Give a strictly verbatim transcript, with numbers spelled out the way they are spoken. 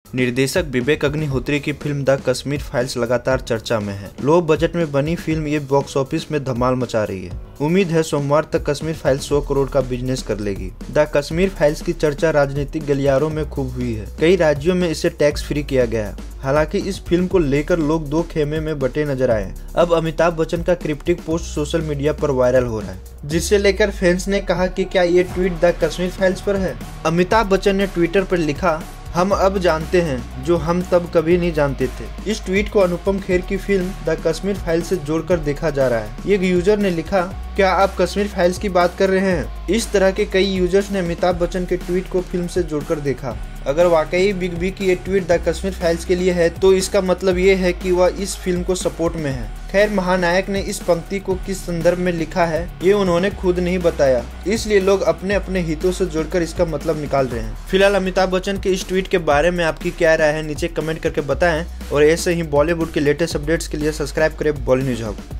निर्देशक विवेक अग्निहोत्री की film the Kashmir files लगातार चर्चा में है। लो बजट में बनी फिल्म ये बॉक्स ऑफिस में धमाल मचा रही है। उम्मीद है सोमवार तक कश्मीर फाइल्स सौ करोड़ का बिजनेस कर लेगी। द कश्मीर फाइल्स की चर्चा राजनीतिक गलियारों में खूब हुई है। कई राज्यों में इसे टैक्स फ्री किया गया है। हालांकि इस फिल्म को लेकर लोग दो खेमे में बटे नजर आए। अब अमिताभ बच्चन का क्रिप्टिक पोस्ट सोशल मीडिया पर वायरल हो रहा है, जिसे लेकर फैंस ने कहा कि क्या ये ट्वीट द कश्मीर फाइल्स पर है। अमिताभ बच्चन ने ट्विटर पर लिखा, हम अब जानते हैं जो हम तब कभी नहीं जानते थे। इस ट्वीट को अनुपम खेर की फिल्म द कश्मीर फाइल्स से जोड़कर देखा जा रहा है। एक यूजर ने लिखा, क्या आप कश्मीर फाइल्स की बात कर रहे हैं? इस तरह के कई यूजर्स ने अमिताभ बच्चन के ट्वीट को फिल्म से जोड़कर देखा। अगर वाकई बिग बी की ये ट्वीट द कश्मीर फाइल्स के लिए है तो इसका मतलब ये है कि वह इस फिल्म को सपोर्ट में है। खैर, महानायक ने इस पंक्ति को किस संदर्भ में लिखा है ये उन्होंने खुद नहीं बताया, इसलिए लोग अपने अपने हितों से जोड़कर इसका मतलब निकाल रहे हैं। फिलहाल अमिताभ बच्चन के इस ट्वीट के बारे में आपकी क्या राय है नीचे कमेंट करके बताएं और ऐसे ही बॉलीवुड के लेटेस्ट अपडेट्स के लिए सब्सक्राइब करें बॉली न्यूज हब।